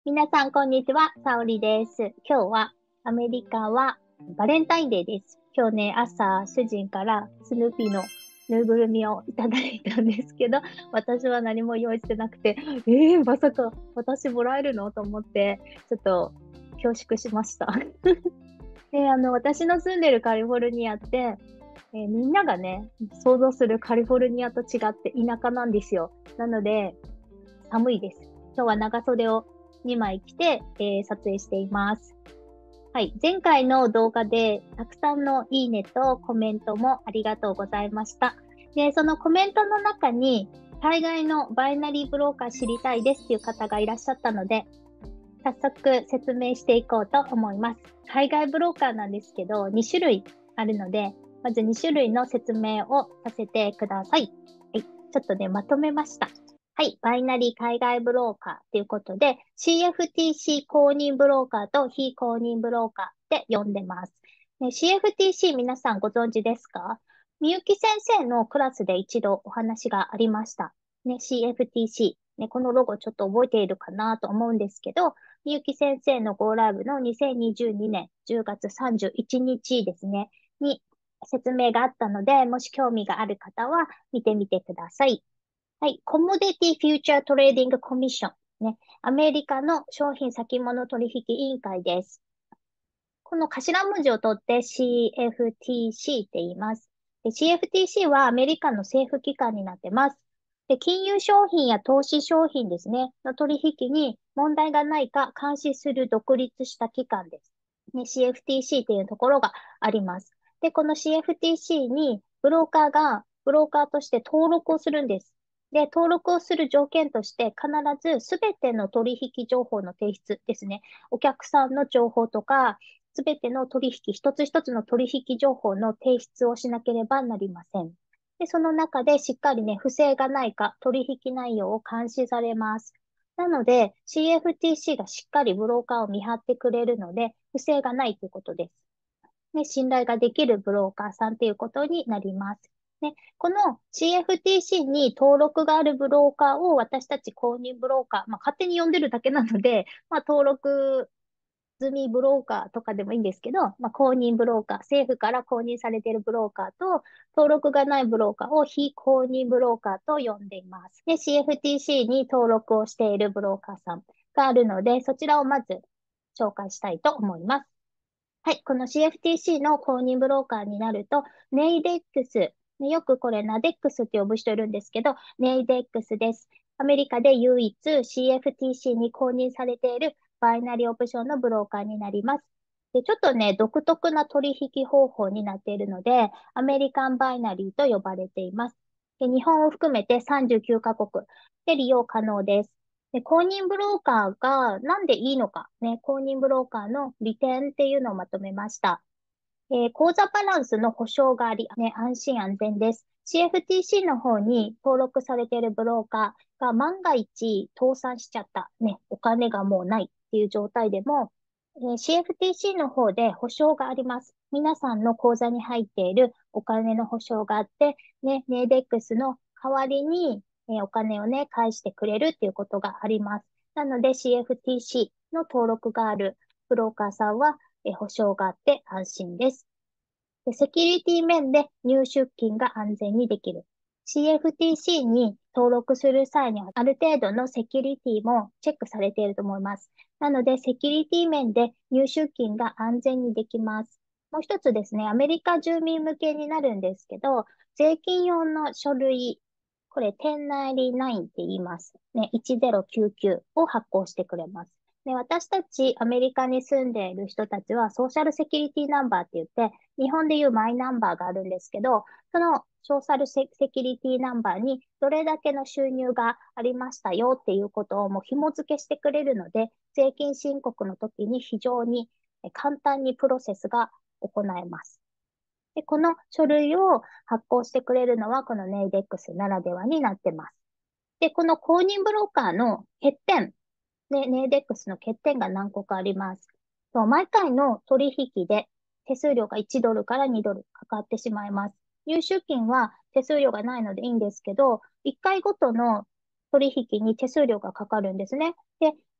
皆さん、こんにちは。サオリです。今日はアメリカはバレンタインデーです。今日ね、朝、主人からスヌーピーのぬいぐるみをいただいたんですけど、私は何も用意してなくて、まさか私もらえるのと思って、ちょっと恐縮しました。で、私の住んでるカリフォルニアって、みんながね、想像するカリフォルニアと違って田舎なんですよ。なので、寒いです。今日は長袖を2枚着て、撮影しています。はい。前回の動画でたくさんのいいねとコメントもありがとうございました。で、そのコメントの中に、海外のバイナリーブローカー知りたいですっていう方がいらっしゃったので、早速説明していこうと思います。海外ブローカーなんですけど、2種類あるので、まず2種類の説明をさせてください。はい。ちょっとね、まとめました。はい。バイナリー海外ブローカーということで、CFTC 公認ブローカーと非公認ブローカーって呼んでます。ね、CFTC 皆さんご存知ですか？みゆき先生のクラスで一度お話がありました。ね、CFTC。ね、このロゴちょっと覚えているかなと思うんですけど、みゆき先生の Go Live の2022年10月31日ですね、に説明があったので、もし興味がある方は見てみてください。はい。コモディティフューチャートレーディングコミッション。ね。アメリカの商品先物取引委員会です。この頭文字を取って CFTC って言います。で CFTC はアメリカの政府機関になってます。で、金融商品や投資商品ですね、の取引に問題がないか監視する独立した機関です。ね、CFTC っていうところがあります。で、この CFTC にブローカーとして登録をするんです。で、登録をする条件として必ずすべての取引情報の提出ですね。お客さんの情報とか、すべての取引、一つ一つの取引情報の提出をしなければなりません。で、その中でしっかりね、不正がないか、取引内容を監視されます。なので、CFTC がしっかりブローカーを見張ってくれるので、不正がないということです。ね、信頼ができるブローカーさんということになります。ね、この CFTC に登録があるブローカーを私たち公認ブローカー、勝手に呼んでるだけなので、登録済みブローカーとかでもいいんですけど、公認ブローカー、政府から公認されているブローカーと、登録がないブローカーを非公認ブローカーと呼んでいます。で、CFTC に登録をしているブローカーさんがあるので、そちらをまず紹介したいと思います。はい、この CFTC の公認ブローカーになると、ネイデックス、ね、よくこれナデックスって呼ぶ人いるんですけど、ネイデックスです。アメリカで唯一 CFTC に公認されているバイナリーオプションのブローカーになります。で、ちょっとね、独特な取引方法になっているので、アメリカンバイナリーと呼ばれています。で、日本を含めて39カ国で利用可能です。で、公認ブローカーがなんでいいのか、ね、公認ブローカーの利点っていうのをまとめました。口座バランスの保証があり、ね、安心安全です。CFTC の方に登録されているブローカーが万が一倒産しちゃった、ね、お金がもうないっていう状態でも、CFTC の方で保証があります。皆さんの口座に入っているお金の保証があって、ね、ネイデックスの代わりに、お金をね、返してくれるっていうことがあります。なので CFTC の登録があるブローカーさんは、保証があって安心です。で、セキュリティ面で入出金が安全にできる。CFTC に登録する際には、ある程度のセキュリティもチェックされていると思います。なので、セキュリティ面で入出金が安全にできます。もう一つですね、アメリカ住民向けになるんですけど、税金用の書類、これ、1099って言います。ね、1099を発行してくれます。で、私たちアメリカに住んでいる人たちはソーシャルセキュリティナンバーって言って、日本でいうマイナンバーがあるんですけど、そのソーシャルセキュリティナンバーにどれだけの収入がありましたよっていうことをもう紐付けしてくれるので、税金申告の時に非常に簡単にプロセスが行えます。で、この書類を発行してくれるのはこのネイデックスならではになってます。で、この公認ブローカーの欠点、ね、ネイデックスの欠点が何個かあります。毎回の取引で手数料が1ドルから2ドルかかってしまいます。入出金は手数料がないのでいいんですけど、1回ごとの取引に手数料がかかるんですね。で、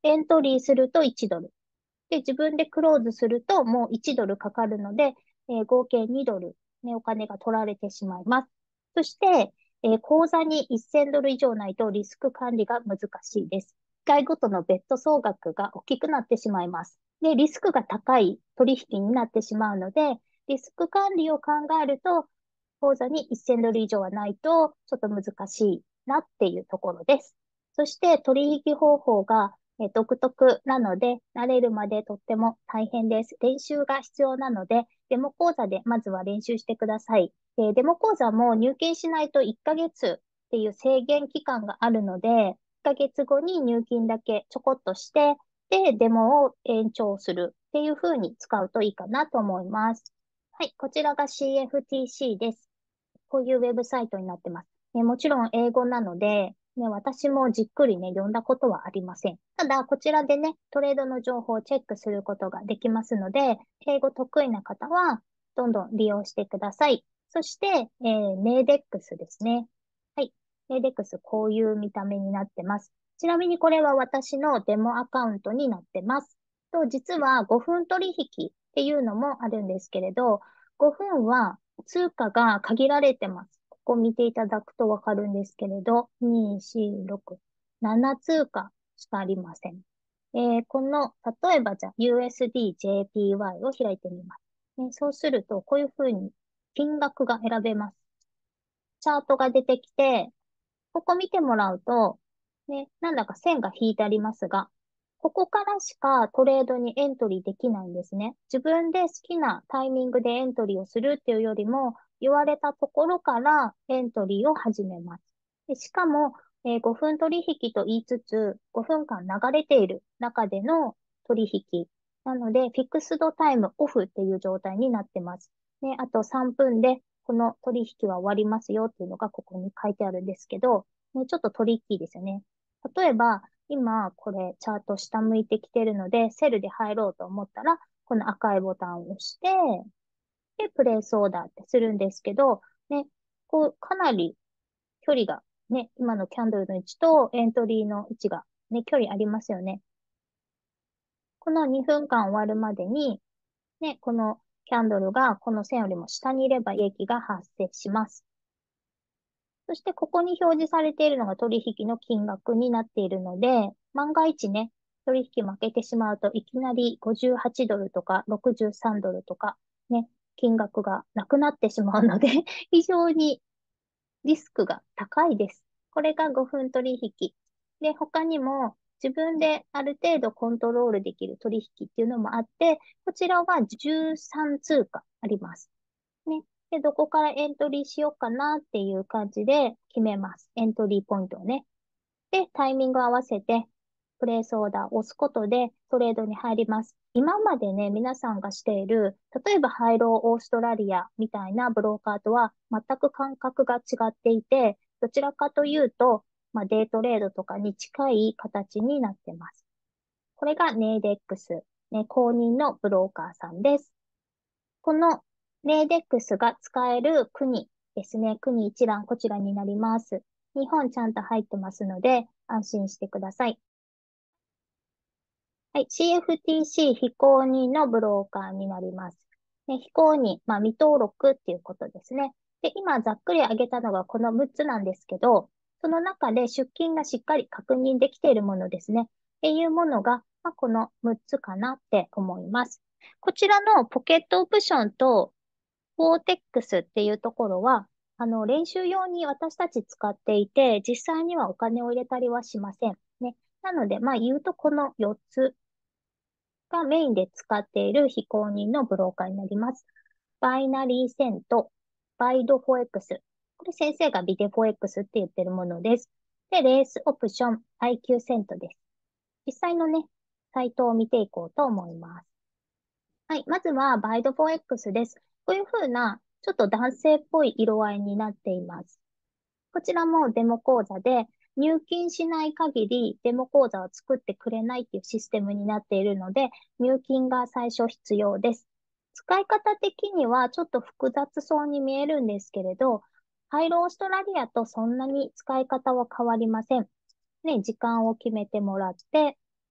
エントリーすると1ドル。で、自分でクローズするともう1ドルかかるので、合計2ドル、ね、お金が取られてしまいます。そして、口座に1000ドル以上ないとリスク管理が難しいです。1回ごとのベッド総額が大きくなってしまいます。で、リスクが高い取引になってしまうので、リスク管理を考えると、口座に1000ドル以上はないと、ちょっと難しいなっていうところです。そして取引方法が独特なので、慣れるまでとっても大変です。練習が必要なので、デモ講座でまずは練習してください。デモ講座も入金しないと1ヶ月っていう制限期間があるので、1ヶ月後に入金だけちょこっとして、で、デモを延長するっていう風に使うといいかなと思います。はい、こちらが CFTC です。こういうウェブサイトになってます。もちろん英語なので、私もじっくりね、読んだことはありません。ただ、こちらでね、トレードの情報をチェックすることができますので、英語得意な方は、どんどん利用してください。そして、ネイデックスですね。はい。ネイデックス、こういう見た目になってます。ちなみにこれは私のデモアカウントになってます。実は5分取引っていうのもあるんですけれど、5分は通貨が限られてます。ここ見ていただくとわかるんですけれど、2、4、6、7通貨しかありません。この、例えばじゃあ USD、JPY を開いてみます。そうすると、こういうふうに金額が選べます。チャートが出てきて、ここ見てもらうと、ね、なんだか線が引いてありますが、ここからしかトレードにエントリーできないんですね。自分で好きなタイミングでエントリーをするっていうよりも、言われたところからエントリーを始めます。でしかも、5分取引と言いつつ、5分間流れている中での取引。なので、フィックスドタイムオフっていう状態になってます。ね、あと3分でこの取引は終わりますよっていうのがここに書いてあるんですけど、ね、ちょっとトリッキーですよね。例えば、今、これ、チャート下向いてきてるので、セルで入ろうと思ったら、この赤いボタンを押して、で、プレイスオーダーってするんですけど、ね、こう、かなり距離が、ね、今のキャンドルの位置とエントリーの位置が、ね、距離ありますよね。この2分間終わるまでに、ね、このキャンドルがこの線よりも下にいれば利益が発生します。そしてここに表示されているのが取引の金額になっているので、万が一ね、取引負けてしまうといきなり58ドルとか63ドルとかね、金額がなくなってしまうので非常にリスクが高いです。これが5分取引。で、他にも自分である程度コントロールできる取引っていうのもあって、こちらは13通貨あります。ね。で、どこからエントリーしようかなっていう感じで決めます。エントリーポイントをね。で、タイミングを合わせて、プレイスオーダーを押すことでトレードに入ります。今までね、皆さんがしている、例えばハイローオーストラリアみたいなブローカーとは全く感覚が違っていて、どちらかというと、デイトレードとかに近い形になってます。これがネイデックス、ね、公認のブローカーさんです。このネイデックスが使える国ですね。国一覧、こちらになります。日本ちゃんと入ってますので、安心してください。はい。CFTC 非公認のブローカーになります。ね、非公認、未登録っていうことですね。で、今ざっくり挙げたのがこの6つなんですけど、その中で出金がしっかり確認できているものですね。っていうものが、この6つかなって思います。こちらのポケットオプションとフォーテックスっていうところは、練習用に私たち使っていて、実際にはお金を入れたりはしません。ね。なので、言うとこの4つがメインで使っている非公認のブローカーになります。バイナリーセント、バイドフォエックス。これ先生がビデフォエックスって言ってるものです。で、レースオプション、IQ セントです。実際のね、サイトを見ていこうと思います。はい。まずは、バイドフォー X です。こういう風な、ちょっと男性っぽい色合いになっています。こちらもデモ講座で、入金しない限りデモ講座を作ってくれないっていうシステムになっているので、入金が最初必要です。使い方的にはちょっと複雑そうに見えるんですけれど、ハイローオーストラリアとそんなに使い方は変わりません。ね、時間を決めてもらって、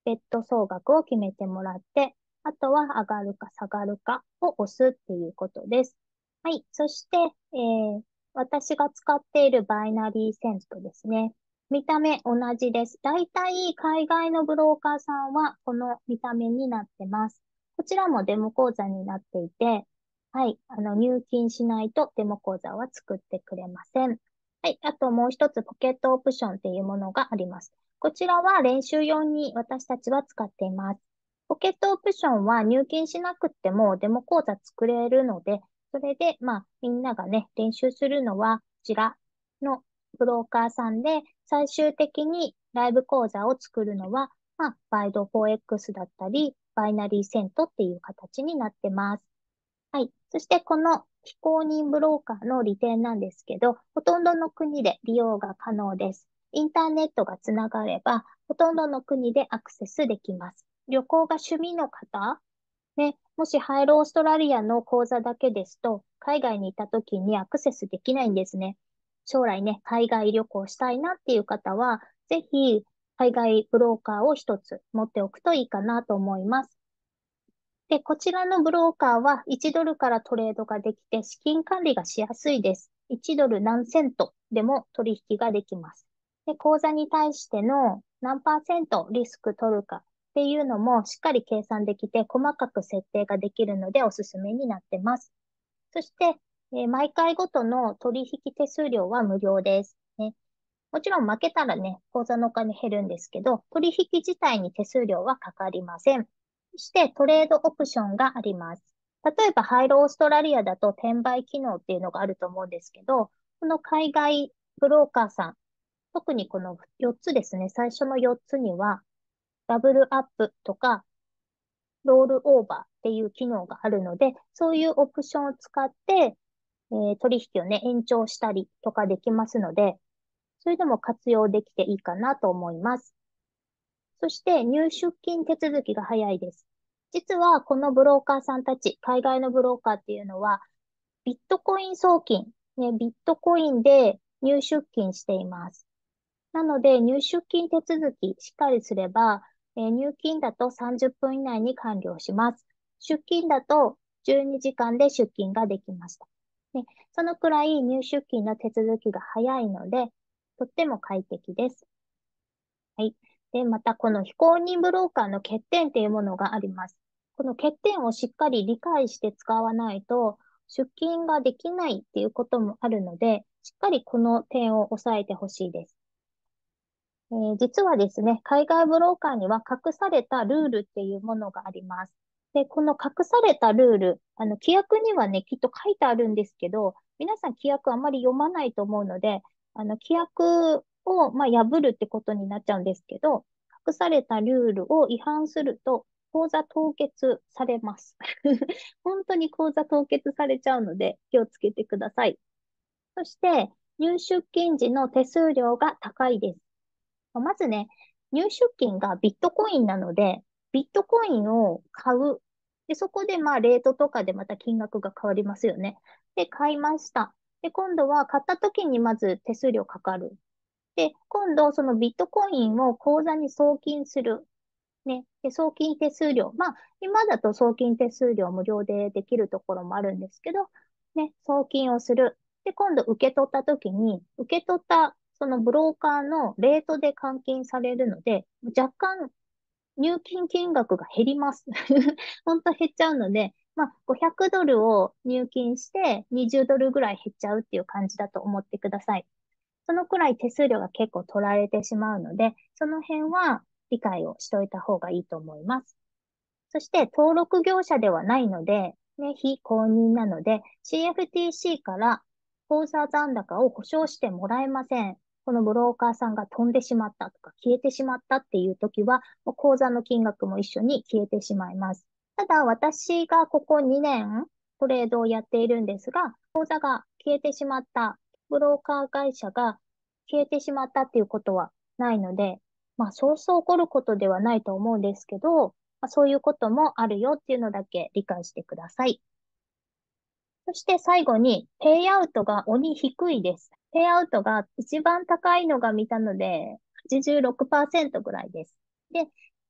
ベッド総額を決めてもらって、あとは上がるか下がるかを押すっていうことです。はい。そして、私が使っているバイナリーセントですね。見た目同じです。だいたい海外のブローカーさんはこの見た目になってます。こちらもデモ講座になっていて、はい。入金しないとデモ講座は作ってくれません。はい。あともう一つポケットオプションっていうものがあります。こちらは練習用に私たちは使っています。ポケットオプションは入金しなくってもデモ講座作れるので、それで、みんながね、練習するのは、こちらのブローカーさんで、最終的にライブ講座を作るのは、バイド 4X だったり、バイナリーセントっていう形になってます。はい。そして、この非公認ブローカーの利点なんですけど、ほとんどの国で利用が可能です。インターネットがつながれば、ほとんどの国でアクセスできます。旅行が趣味の方、ね、もしハイローオーストラリアの講座だけですと、海外にいた時にアクセスできないんですね。将来ね、海外旅行したいなっていう方は、ぜひ、海外ブローカーを一つ持っておくといいかなと思います。で、こちらのブローカーは1ドルからトレードができて、資金管理がしやすいです。1ドル何セントでも取引ができます。で、口座に対しての何パーセントリスク取るかっていうのもしっかり計算できて、細かく設定ができるのでおすすめになってます。そして、毎回ごとの取引手数料は無料です。ね、もちろん負けたらね、口座のお金減るんですけど、取引自体に手数料はかかりません。そしてトレードオプションがあります。例えば、ハイローオーストラリアだと転売機能っていうのがあると思うんですけど、この海外ブローカーさん、特にこの4つですね、最初の4つには、ダブルアップとか、ロールオーバーっていう機能があるので、そういうオプションを使って、取引をね、延長したりとかできますので、それでも活用できていいかなと思います。そして入出金手続きが早いです。実はこのブローカーさんたち、海外のブローカーっていうのは、ビットコイン送金、ね、ビットコインで入出金しています。なので入出金手続きしっかりすれば、入金だと30分以内に完了します。出金だと12時間で出金ができました。ね、そのくらい入出金の手続きが早いので、とっても快適です。はい。で、またこの非公認ブローカーの欠点っていうものがあります。この欠点をしっかり理解して使わないと、出金ができないっていうこともあるので、しっかりこの点を押さえてほしいです。実はですね、海外ブローカーには隠されたルールっていうものがあります。で、この隠されたルール、規約にはね、きっと書いてあるんですけど、皆さん規約あまり読まないと思うので、規約を、破るってことになっちゃうんですけど、隠されたルールを違反すると、口座凍結されます。本当に口座凍結されちゃうので、気をつけてください。そして、入出金時の手数料が高いです。まずね、入出金がビットコインなので、ビットコインを買う。で、そこでレートとかでまた金額が変わりますよね。で、買いました。で、今度は買った時にまず手数料かかる。で、今度そのビットコインを口座に送金する。ね。で、送金手数料。今だと送金手数料無料でできるところもあるんですけど、ね、送金をする。で、今度受け取った時に、受け取ったそのブローカーのレートで換金されるので、若干入金金額が減ります。本当減っちゃうので、500ドルを入金して20ドルぐらい減っちゃうっていう感じだと思ってください。そのくらい手数料が結構取られてしまうので、その辺は理解をしておいた方がいいと思います。そして登録業者ではないので、ね、非公認なので、CFTC から口座残高を保証してもらえません。このブローカーさんが飛んでしまったとか消えてしまったっていう時は、もう口座の金額も一緒に消えてしまいます。ただ、私がここ2年トレードをやっているんですが、口座が消えてしまった、ブローカー会社が消えてしまったっていうことはないので、そうそう起こることではないと思うんですけど、そういうこともあるよっていうのだけ理解してください。そして最後に、ペイアウトが鬼低いです。ペイアウトが一番高いのが見たので、86%ぐらいです。で、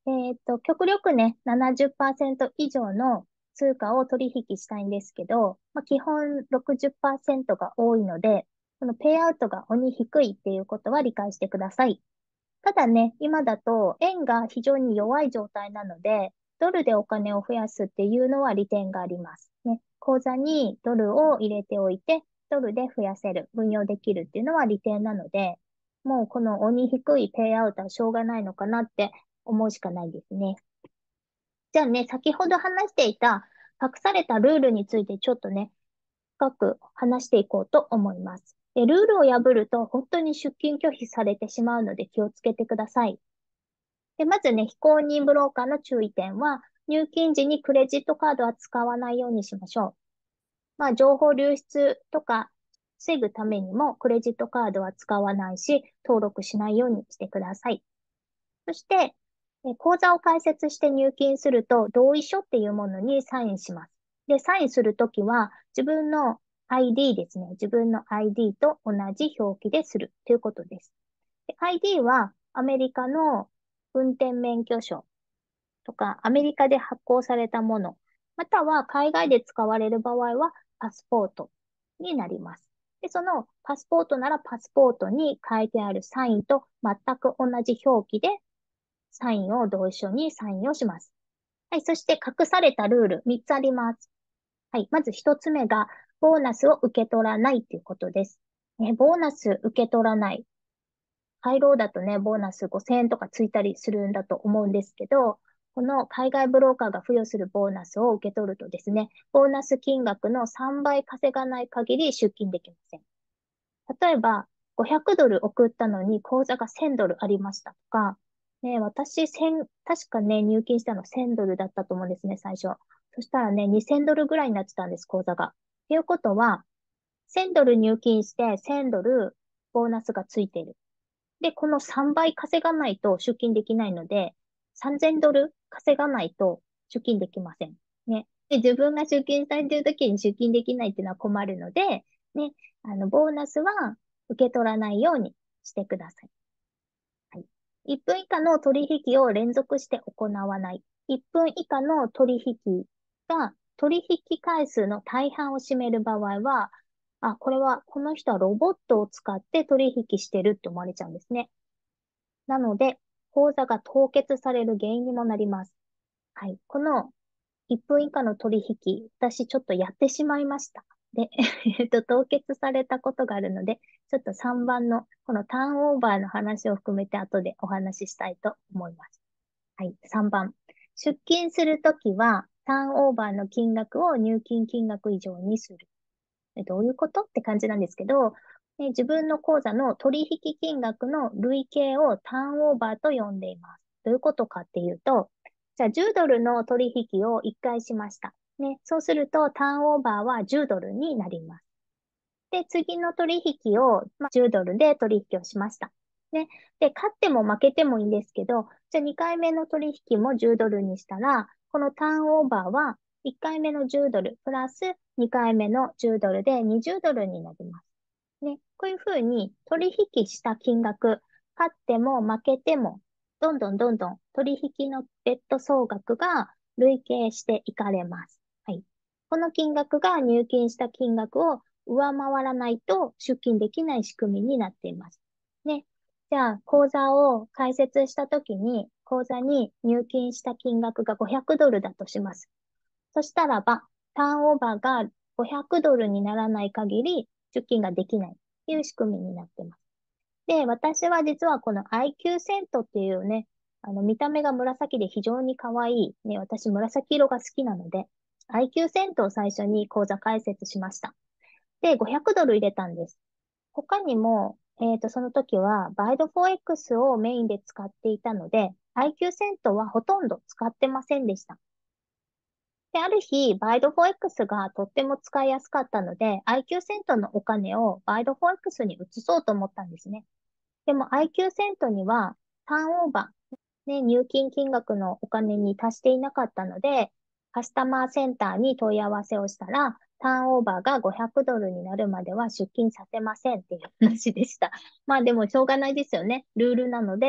極力ね、70%以上の通貨を取引したいんですけど、まあ、基本60%が多いので、このペイアウトが鬼低いっていうことは理解してください。ただね、今だと円が非常に弱い状態なので、ドルでお金を増やすっていうのは利点があります。ね、口座にドルを入れておいて、ドルで増やせる、運用できるっていうのは利点なので、もうこの鬼低いペイアウトはしょうがないのかなって思うしかないですね。じゃあね、先ほど話していた隠されたルールについてちょっとね、深く話していこうと思います。で、ルールを破ると本当に出金拒否されてしまうので気をつけてください。で、まずね、非公認ブローカーの注意点は、入金時にクレジットカードは使わないようにしましょう。まあ、情報流出とか防ぐためにも、クレジットカードは使わないし、登録しないようにしてください。そして、口座を開設して入金すると、同意書っていうものにサインします。で、サインするときは、自分の ID ですね。自分の ID と同じ表記でするということです。で ID は、アメリカの運転免許証とか、アメリカで発行されたもの、または海外で使われる場合は、パスポートになります。で、そのパスポートならパスポートに書いてあるサインと全く同じ表記でサインを同意書にサインをします。はい。そして隠されたルール3つあります。はい。まず1つ目が、ボーナスを受け取らないということです。ね、ボーナス受け取らない。ハイローだとね、ボーナス5000円とかついたりするんだと思うんですけど、この海外ブローカーが付与するボーナスを受け取るとですね、ボーナス金額の3倍稼がない限り出金できません。例えば、500ドル送ったのに口座が1000ドルありましたとか、ね、私、確かね、入金したの1000ドルだったと思うんですね、最初。そしたらね、2000ドルぐらいになってたんです、口座が。っていうことは、1000ドル入金して1000ドルボーナスがついている。で、この3倍稼がないと出金できないので、3000ドル稼がないと出金できません。ね。で、自分が出金されている時に出金できないっていうのは困るので、ね、ボーナスは受け取らないようにしてください。はい。1分以下の取引を連続して行わない。1分以下の取引が取引回数の大半を占める場合は、あ、この人はロボットを使って取引してるって思われちゃうんですね。なので、口座が凍結される原因にもなります。はい。この1分以下の取引、私ちょっとやってしまいました。で、凍結されたことがあるので、ちょっと3番のこのターンオーバーの話を含めて後でお話ししたいと思います。はい。3番。出金するときは、ターンオーバーの金額を入金金額以上にする。どういうことって感じなんですけど、自分の口座の取引金額の累計をターンオーバーと呼んでいます。どういうことかっていうと、じゃあ10ドルの取引を1回しました。ね、そうするとターンオーバーは10ドルになります。で、次の取引を、10ドルで取引をしました。ね。で、勝っても負けてもいいんですけど、じゃあ2回目の取引も10ドルにしたら、このターンオーバーは1回目の10ドルプラス2回目の10ドルで20ドルになります。ね。こういうふうに取引した金額、勝っても負けても、どんどんどんどん取引のベッド総額が累計していかれます。はい。この金額が入金した金額を上回らないと出金できない仕組みになっています。ね。じゃあ、口座を開設したときに、口座に入金した金額が500ドルだとします。そしたらば、ターンオーバーが500ドルにならない限り出金ができないっていう仕組みになっています。で、私は実はこの IQ セントっていうね、見た目が紫で非常に可愛い、ね、私紫色が好きなので、IQ セントを最初に口座開設しました。で、500ドル入れたんです。他にも、その時は、バイドフォー X をメインで使っていたので、IQ セントはほとんど使ってませんでした。で、ある日、バイドフォー X がとっても使いやすかったので、IQ セントのお金をバイドフォー X に移そうと思ったんですね。でも IQ セントには、ターンオーバー、ね、入金金額のお金に達していなかったので、カスタマーセンターに問い合わせをしたら、ターンオーバーが500ドルになるまでは出金させませんっていう話でした。まあでもしょうがないですよね。ルールなので、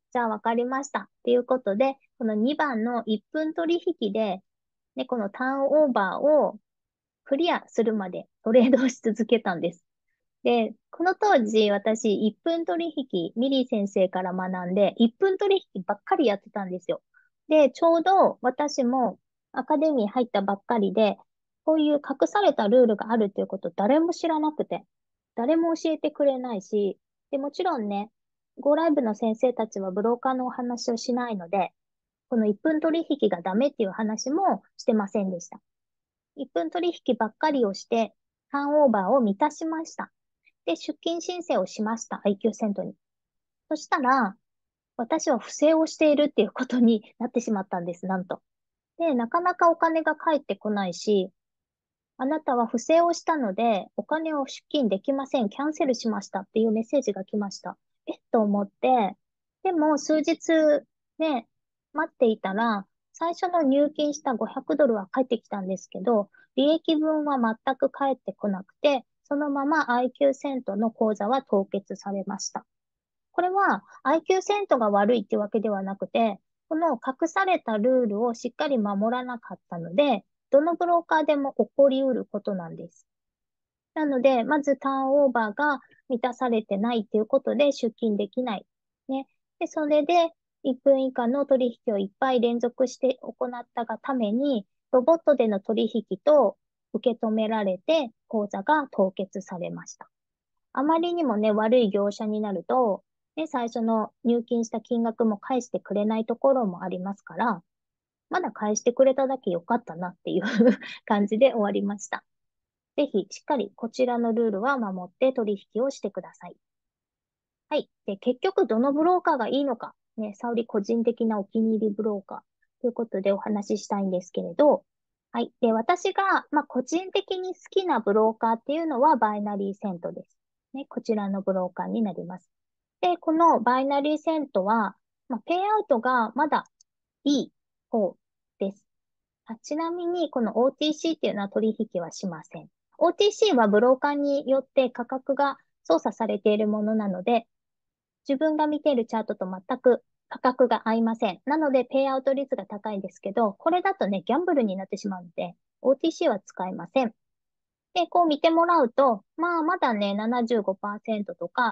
じゃあわかりました。っていうことで、この2番の1分取引で、ね、このターンオーバーをクリアするまでトレードをし続けたんです。で、この当時、私、1分取引、ミリー先生から学んで、1分取引ばっかりやってたんですよ。で、ちょうど私もアカデミー入ったばっかりで、こういう隠されたルールがあるっていうこと誰も知らなくて、誰も教えてくれないし、で、もちろんね、ゴーライブの先生たちはブローカーのお話をしないので、この1分取引がダメっていう話もしてませんでした。1分取引ばっかりをして、ターンオーバーを満たしました。で、出勤申請をしました。IQ セントに。そしたら、私は不正をしているっていうことになってしまったんです、なんと。で、なかなかお金が返ってこないし、あなたは不正をしたので、お金を出金できません。キャンセルしましたっていうメッセージが来ました。と思って、でも数日ね、待っていたら、最初の入金した500ドルは返ってきたんですけど、利益分は全く返ってこなくて、そのまま IQ セントの口座は凍結されました。これは IQ セントが悪いってわけではなくて、この隠されたルールをしっかり守らなかったので、どのブローカーでも起こり得ることなんです。なので、まずターンオーバーが満たされてないっていうことで出金できない。ね。で、それで1分以下の取引をいっぱい連続して行ったがために、ロボットでの取引と受け止められて、口座が凍結されました。あまりにもね、悪い業者になると、ね、最初の入金した金額も返してくれないところもありますから、まだ返してくれただけ良かったなっていう感じで終わりました。ぜひ、しっかりこちらのルールは守って取引をしてください。はい。で、結局、どのブローカーがいいのか。ね、沙織個人的なお気に入りブローカーということでお話ししたいんですけれど、はい。で、私が、個人的に好きなブローカーっていうのはバイナリーセントです。ね、こちらのブローカーになります。で、このバイナリーセントは、ペイアウトがまだいい方です。ちなみに、この OTC っていうのは取引はしません。OTC はブローカーによって価格が操作されているものなので、自分が見ているチャートと全く価格が合いません。なので、ペイアウト率が高いんですけど、これだとね、ギャンブルになってしまうので、OTC は使えません。で、こう見てもらうと、まだね、75%とか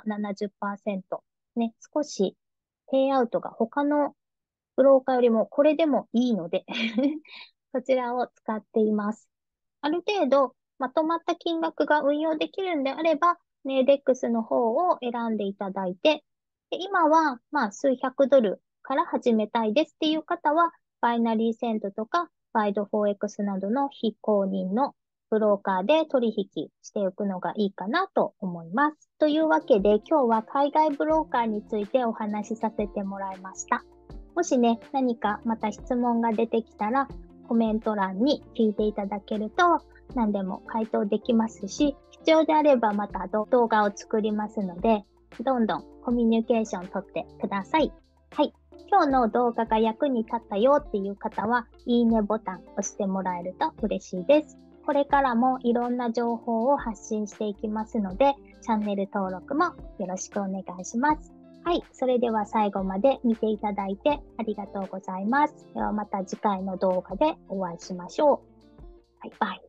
70%、ね、少しペイアウトが他のブローカーよりもこれでもいいのでこちらを使っています。ある程度まとまった金額が運用できるんであれば、ネーデックスの方を選んでいただいて、で今は数百ドルから始めたいですっていう方は、バイナリーセントとか、バイド 4X などの非公認のブローカーで取引しておくのがいいかなと思います。というわけで、今日は海外ブローカーについてお話しさせてもらいました。もしね、何かまた質問が出てきたら、コメント欄に聞いていただけると、何でも回答できますし、必要であればまた動画を作りますので、どんどんコミュニケーション取ってください。はい。今日の動画が役に立ったよっていう方は、いいねボタン押してもらえると嬉しいです。これからもいろんな情報を発信していきますので、チャンネル登録もよろしくお願いします。はい。それでは最後まで見ていただいてありがとうございます。ではまた次回の動画でお会いしましょう。バイバイ。